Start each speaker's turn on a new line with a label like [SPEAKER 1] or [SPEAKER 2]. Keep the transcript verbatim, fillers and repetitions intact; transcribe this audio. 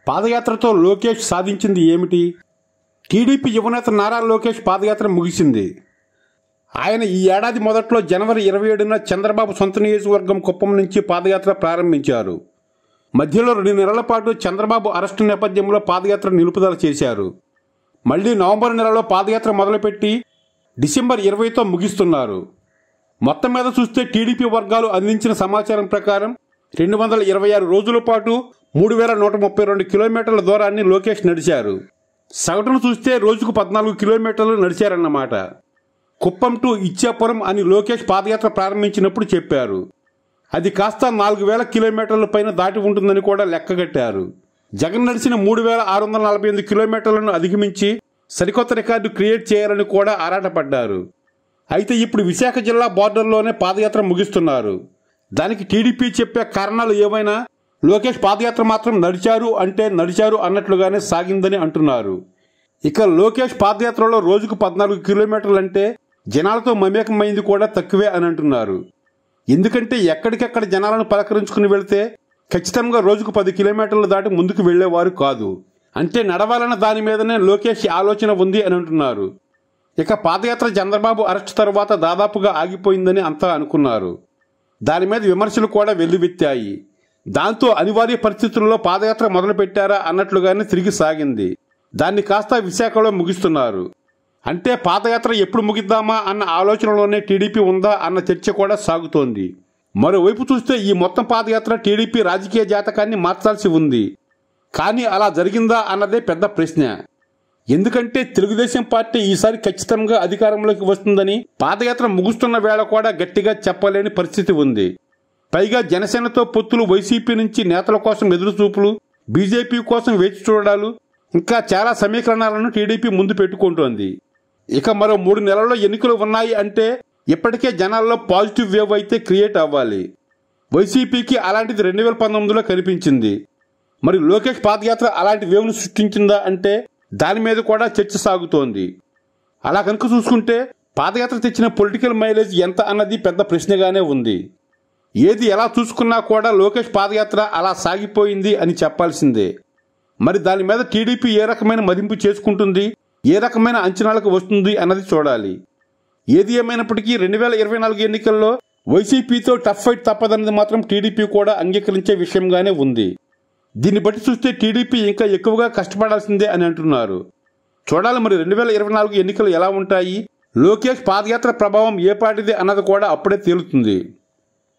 [SPEAKER 1] పాదయాత్రతో లోకేష్ సాధించింది ఏమిటి? టీడీపీ యువనేత నారా లోకేష్ పాదయాత్ర ముగిసింది. ఆయన ఈ ఏడాది మొదట్లో జనవరి ఇరవై ఏడున చంద్రబాబు సొంత నియోజకవర్గం కుప్పం నుంచి పాదయాత్ర ప్రారంభించారు. మధ్యలో రెండు నెలల పాటు చంద్రబాబు అరెస్టు నేపథ్యంలో పాదయాత్ర నిలుపుదల చేశారు. మళ్లీ నవంబర్ నెలలో పాదయాత్ర మొదలుపెట్టి డిసెంబర్ ఇరవైతో ముగిస్తున్నారు. మొత్తం మీద చూస్తే టీడీపీ వర్గాలు అందించిన సమాచారం ప్రకారం రెండు వందల ఇరవై ఆరు రోజుల పాటు మూడు వేల నూట ముప్పై రెండు కిలోమీటర్ల దూరాన్ని లోకేష్ నడిచారు. సగటును చూస్తే రోజుకు పద్నాలుగు కిలోమీటర్లు నడిచారన్నమాట. కుప్పం టు ఇచ్చాపురం అని లోకేష్ పాదయాత్ర ప్రారంభించినప్పుడు చెప్పారు. అది కాస్త నాలుగు వేల కిలోమీటర్ల పైన దాటి ఉంటుందని కూడా లెక్కగట్టారు. జగన్ నడిచిన మూడు వేల ఆరు వందల నలభై ఎనిమిది కిలోమీటర్లను అధిగమించి సరికొత్త రికార్డు క్రియేట్ చేయాలని కూడా ఆరాటపడ్డారు. అయితే ఇప్పుడు విశాఖ జిల్లా బోర్డర్లోనే పాదయాత్ర ముగిస్తున్నారు. దానికి టీడీపీ చెప్పే కారణాలు ఏమైనా లోకేష్ పాదయాత్ర మాత్రం నడిచారు అంటే నడిచారు అన్నట్లుగానే సాగిందని అంటున్నారు. ఇక లోకేష్ పాదయాత్రలో రోజుకు పద్నాలుగు కిలోమీటర్లు అంటే జనాలతో మమేకమైంది కూడా తక్కువే అని అంటున్నారు. ఎందుకంటే ఎక్కడికెక్కడ జనాలను పలకరించుకుని వెళితే ఖచ్చితంగా రోజుకు పది కిలోమీటర్లు దాటి ముందుకు వెళ్లేవారు కాదు. అంటే నడవాలన్న దాని మీదనే లోకేష్ ఆలోచన ఉంది అని అంటున్నారు. ఇక పాదయాత్ర చంద్రబాబు అరెస్టు తర్వాత దాదాపుగా ఆగిపోయిందని అంతా అనుకున్నారు. దాని మీద విమర్శలు కూడా వెల్లువెత్తాయి. దాంతో అనివార్య పరిస్థితుల్లో పాదయాత్ర మొదలు పెట్టారా అన్నట్లుగానే తిరిగి సాగింది. దాన్ని కాస్త విశాఖలో ముగిస్తున్నారు. అంటే పాదయాత్ర ఎప్పుడు ముగిద్దామా అన్న ఆలోచనలోనే టీడీపీ ఉందా అన్న చర్చ కూడా సాగుతోంది. మరోవైపు చూస్తే ఈ మొత్తం పాదయాత్ర టీడీపీ రాజకీయ జాతకాన్ని మార్చాల్సి ఉంది. కానీ అలా జరిగిందా అన్నదే పెద్ద ప్రశ్న. ఎందుకంటే తెలుగుదేశం పార్టీ ఈసారి ఖచ్చితంగా అధికారంలోకి వస్తుందని పాదయాత్ర ముగుస్తున్న వేళ కూడా గట్టిగా చెప్పలేని పరిస్థితి ఉంది. పైగా జనసేనతో పొత్తులు, వైసీపీ నుంచి నేతల కోసం ఎదురుచూపులు, బీజేపీ కోసం వేచి చూడాలు, ఇంకా చాలా సమీకరణాలను టీడీపీ ముందు పెట్టుకుంటోంది. ఇక మరో మూడు నెలల్లో ఎన్నికలు ఉన్నాయి అంటే ఇప్పటికే జనాల్లో పాజిటివ్ వేవ్ అయితే క్రియేట్ అవ్వాలి. వైసీపీకి అలాంటిది రెండు వేల పంతొమ్మిదిలో కనిపించింది. మరి లోకేష్ పాదయాత్ర అలాంటి వేవ్ను సృష్టించిందా అంటే దాని మీద కూడా చర్చ సాగుతోంది. అలా కనుక చూసుకుంటే పాదయాత్ర తెచ్చిన పొలిటికల్ మైలేజ్ ఎంత అన్నది పెద్ద ప్రశ్నగానే ఉంది. ఏది ఎలా చూసుకున్నా కూడా లోకేష్ పాదయాత్ర అలా సాగిపోయింది అని చెప్పాల్సిందే. మరి దాని మీద టీడీపీ ఏ రకమైన మదింపు చేసుకుంటుంది, ఏ రకమైన అంచనాలకు వస్తుంది అన్నది చూడాలి. ఏది ఏమైనప్పటికీ రెండు వేల ఇరవై నాలుగు ఎన్నికల్లో వైసీపీతో టఫ్ ఫైట్ తప్పదన్నది మాత్రం టీడీపీ కూడా అంగీకరించే విషయంగానే ఉంది. దీన్ని బట్టి చూస్తే టీడీపీ ఇంకా ఎక్కువగా కష్టపడాల్సిందే అని అంటున్నారు. చూడాలి మరి రెండు వేల ఇరవై నాలుగు ఎన్నికలు ఎలా ఉంటాయి, లోకేష్ పాదయాత్ర ప్రభావం ఏ పాటిది అన్నది కూడా అప్పుడే తేలుతుంది.